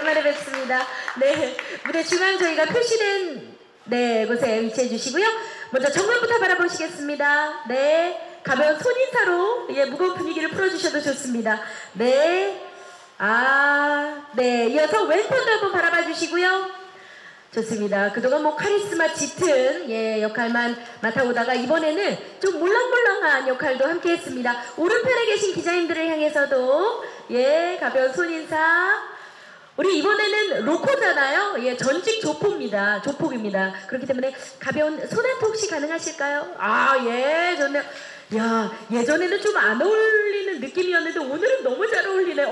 오랜만에 뵙습니다. 네, 무대 중앙 저희가 표시된 곳에 위치해 주시고요. 먼저 정면부터 바라보시겠습니다. 네, 가벼운 손인사로 무거운 분위기를 풀어주셔도 좋습니다. 네, 네, 이어서 왼편도 한번 바라봐 주시고요. 좋습니다. 그동안 카리스마 짙은 역할만 맡아오다가 이번에는 좀 몰랑몰랑한 역할도 함께 했습니다. 오른편에 계신 기자님들을 향해서도 가벼운 손인사. 우리 이번에는 로코잖아요. 전직 조폭입니다. 그렇기 때문에 가벼운 손아트 혹시 가능하실까요? 좋네요. 야, 예전에는 좀 안 어울리는 느낌이었는데 오늘은 너무 잘 어울리네.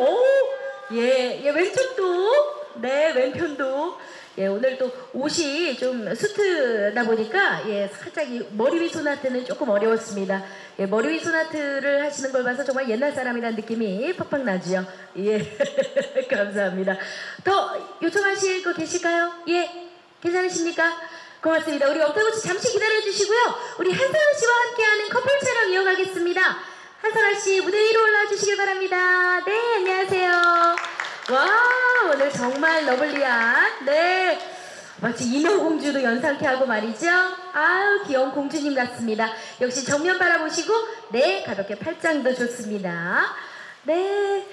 왼쪽도, 왼편도. 오늘 또 옷이 좀 수트다 보니까 살짝 이 머리 위 소나트는 조금 어려웠습니다. 머리 위 소나트를 하시는 걸 봐서 정말 옛날 사람이라는 느낌이 팍팍 나죠. 감사합니다. 더 요청하실 거 계실까요? 괜찮으십니까? 고맙습니다. 우리 엄태구 씨 잠시 기다려 주시고요. 우리 한선아 씨와 함께하는 커플 촬영 이어가겠습니다. 한선아 씨 무대 위로 올라와 주시길 바랍니다. 네, 안녕하세요. 와, 오늘 정말 러블리한 마치 인어공주도 연상케 하고 말이죠. 아유, 귀여운 공주님 같습니다. 역시 정면 바라보시고 가볍게 팔짱도 좋습니다. 네,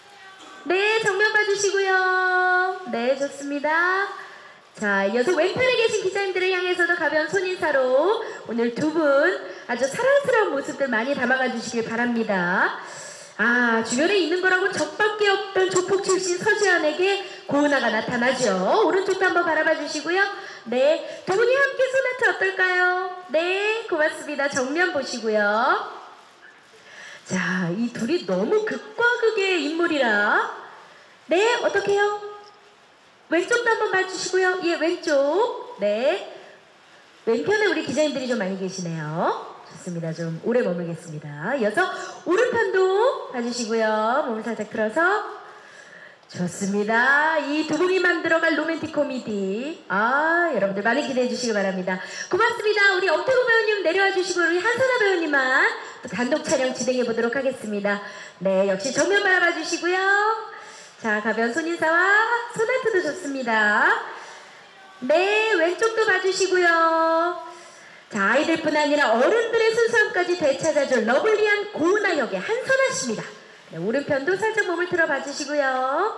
정면 봐주시고요. 네, 좋습니다. 자, 이어서 왼편에 계신 기자님들을 향해서도 가벼운 손인사로 오늘 두 분 아주 사랑스러운 모습들 많이 담아가 주시길 바랍니다. 주변에 있는 거라고 적밖에 없던 조폭 출신 서지현에게 고은아가 나타나죠. 오른쪽도 한번 바라봐 주시고요. 네, 두 분이 함께 소나트 어떨까요? 네, 고맙습니다. 정면 보시고요. 자, 이 둘이 너무 극과 극의 인물이라 어떡해요? 왼쪽도 한번 봐주시고요. 왼쪽. 왼편에 우리 기자님들이 좀 많이 계시네요. 좋습니다. 좀 오래 머물겠습니다. 이어서 오른편도 봐주시고요. 몸을 살짝 틀어서. 좋습니다. 이 두 분이 만들어갈 로맨틱 코미디. 여러분들 많이 기대해 주시기 바랍니다. 고맙습니다. 우리 엄태구 배우님 내려와 주시고 우리 한선아 배우님만 또 단독 촬영 진행해 보도록 하겠습니다. 네, 역시 정면 바라봐 주시고요. 자, 가벼운 손인사와 소나트도 좋습니다. 네, 왼쪽도 봐주시고요. 자, 아이들뿐 아니라 어른들의 순수함까지 되찾아줄 러블리한 고은아 역의 한선아 씨입니다. 네, 오른편도 살짝 몸을 틀어 봐주시고요.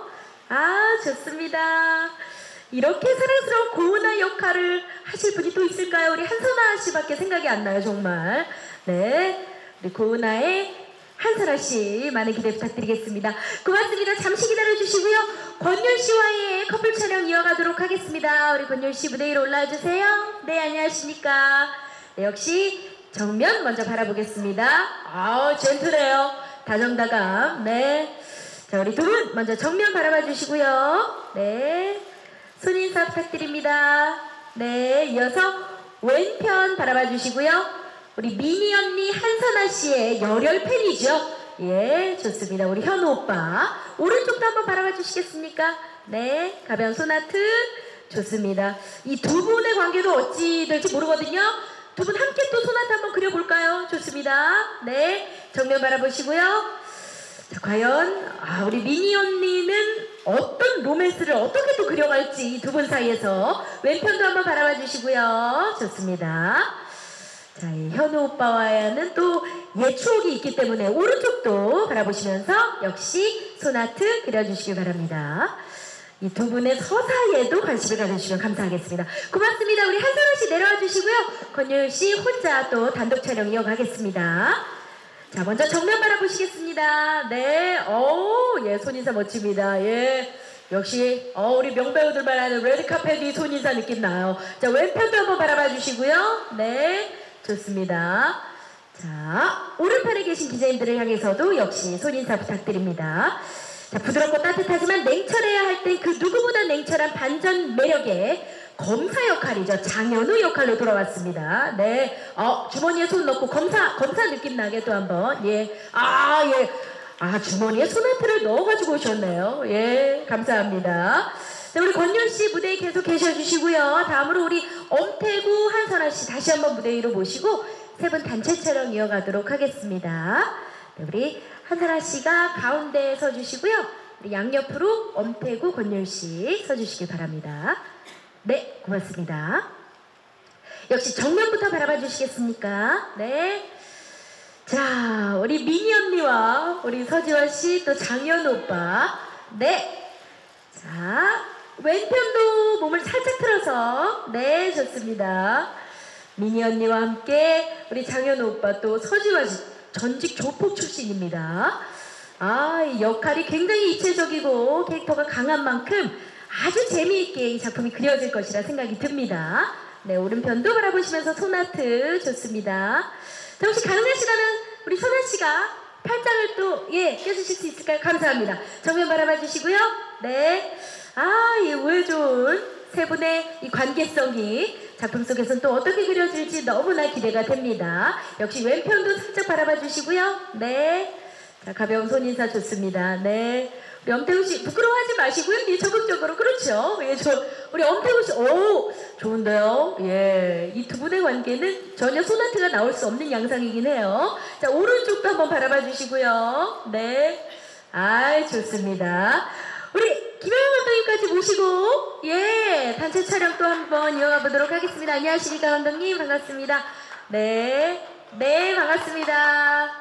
좋습니다. 이렇게 사랑스러운 고은아 역할을 하실 분이 또 있을까요? 우리 한선아 씨밖에 생각이 안 나요, 정말. 네, 우리 고은아의 한선아 씨 많은 기대 부탁드리겠습니다. 고맙습니다. 잠시 기다려 주시고요. 권율 씨와의 커플 촬영 이어가도록 하겠습니다. 우리 권율 씨 무대 위로 올라와 주세요. 네, 안녕하십니까. 네, 역시 정면 먼저 바라보겠습니다. 젠틀해요. 다정다감. 네. 자, 우리 두 분 먼저 정면 바라봐 주시고요. 네. 손인사 부탁드립니다. 네, 이어서 왼편 바라봐 주시고요. 우리 미니 언니 한선아 씨의 열혈 팬이죠. 좋습니다. 우리 현우 오빠. 오른쪽도 한번 바라봐 주시겠습니까? 네, 가벼운 소나트. 좋습니다. 이 두 분의 관계도 어찌 될지 모르거든요. 두 분 함께 또 소나트 한번 그려볼까요? 좋습니다. 네, 정면 바라보시고요. 자, 과연 우리 미니 언니는 어떤 로맨스를 어떻게 또 그려갈지 이 두 분 사이에서 왼편도 한번 바라봐 주시고요. 좋습니다. 자, 현우 오빠와는 또 추억이 있기 때문에 오른쪽도 바라보시면서 역시 소나트 그려주시기 바랍니다. 이 두 분의 서사에도 관심을 가져주시면 감사하겠습니다. 고맙습니다. 우리 한선아 씨 내려와 주시고요. 권율 씨 혼자 또 단독 촬영 이어가겠습니다. 자, 먼저 정면 바라보시겠습니다. 네, 손인사 멋집니다. 역시 우리 명배우들만 하는 레드카펫이 손인사 느낌 나요. 자, 왼편도 한번 바라봐 주시고요. 네, 좋습니다. 자, 오른편에 계신 기자님들을 향해서도 역시 손인사 부탁드립니다. 자, 부드럽고 따뜻하지만 냉철해야 할 때 그 누구보다 냉철한 반전 매력의 검사 역할이죠. 장현우 역할로 돌아왔습니다. 네, 주머니에 손 넣고 검사 느낌 나게 또 한번. 주머니에 소나트를 넣어가지고 오셨네요. 감사합니다. 자, 우리 권율 씨 무대에 계속 계셔주시고요. 다음으로 우리 엄태구 한선아 씨 다시 한번 무대 위로 모시고 세 분 단체 촬영 이어가도록 하겠습니다. 네, 우리 한선아 씨가 가운데에 서주시고요. 우리 양옆으로 엄태구, 권율씨 서주시길 바랍니다. 네, 고맙습니다. 역시 정면부터 바라봐 주시겠습니까? 네. 자, 우리 미니 언니와 우리 서지환씨 또 장현우 오빠. 네. 자, 왼편도 몸을 살짝 틀어서. 네, 좋습니다. 미니 언니와 함께 우리 장현우 오빠 또 서지환씨 전직 조폭 출신입니다. 아, 이 역할이 굉장히 입체적이고 캐릭터가 강한 만큼 아주 재미있게 이 작품이 그려질 것이라 생각이 듭니다. 네, 오른편도 바라보시면서 손아트 좋습니다. 자, 혹시 가능하시다면 우리 선아씨가 팔짱을 또 껴주실 수 있을까요? 감사합니다. 정면 바라봐 주시고요. 네. 아, 이 왜 좋은 세 분의 이 관계성이 작품 속에서는 또 어떻게 그려질지 너무나 기대가 됩니다. 역시 왼편도 살짝 바라봐 주시고요. 네. 자, 가벼운 손인사 좋습니다. 네. 우리 엄태우 씨 부끄러워하지 마시고요. 예, 적극적으로. 그렇죠. 예, 우리 엄태우 씨, 오, 좋은데요. 예, 이 두 분의 관계는 전혀 소나트가 나올 수 없는 양상이긴 해요. 자, 오른쪽도 한번 바라봐 주시고요. 네. 아, 좋습니다. 우리 김영현 감독님까지 모시고, 예, 단체 촬영 또 한번 이어가 보도록 하겠습니다. 안녕하십니까, 감독님. 반갑습니다. 네. 네, 반갑습니다.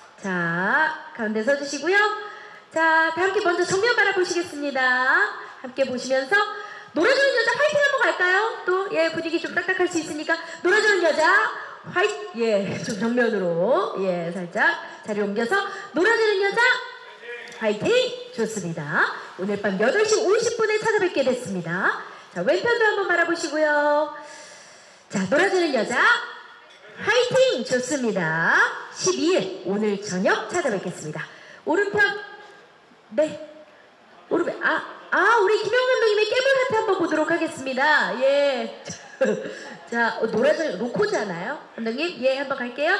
자, 가운데 서주시고요. 자, 다 함께 먼저 정면 바라보시겠습니다. 함께 보시면서 놀아주는 여자 화이팅 한번 갈까요? 또, 예, 분위기 좀 딱딱할 수 있으니까 놀아주는 여자 화이팅! 예, 좀 정면으로, 예, 살짝 자리 옮겨서 놀아주는 여자 화이팅! 좋습니다. 오늘 밤 8시 50분에 찾아뵙게 됐습니다. 자, 왼편도 한번 바라보시고요. 자, 놀아주는 여자 화이팅! 좋습니다. 12일 오늘 저녁 찾아뵙겠습니다. 오른편 네. 오른편 우리 김영 감독님의 깨물 하트 한번 보도록 하겠습니다. 예. 자, 노래들 로코잖아요. 감독님, 예, 한번 갈게요.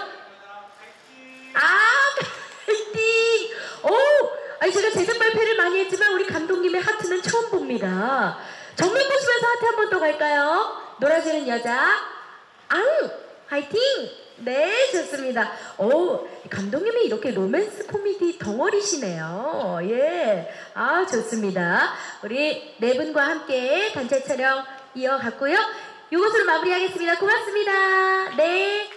화이팅! 아니 제가 제작 발표를 많이 했지만 우리 감독님의 하트는 처음 봅니다. 정면 보시면서 하트 한번 또 갈까요? 놀아주는 여자 화이팅! 네, 좋습니다. 감독님이 이렇게 로맨스 코미디 덩어리시네요. 예. 아, 좋습니다. 우리 네 분과 함께 단체 촬영 이어갔고요. 이것으로 마무리하겠습니다. 고맙습니다. 네.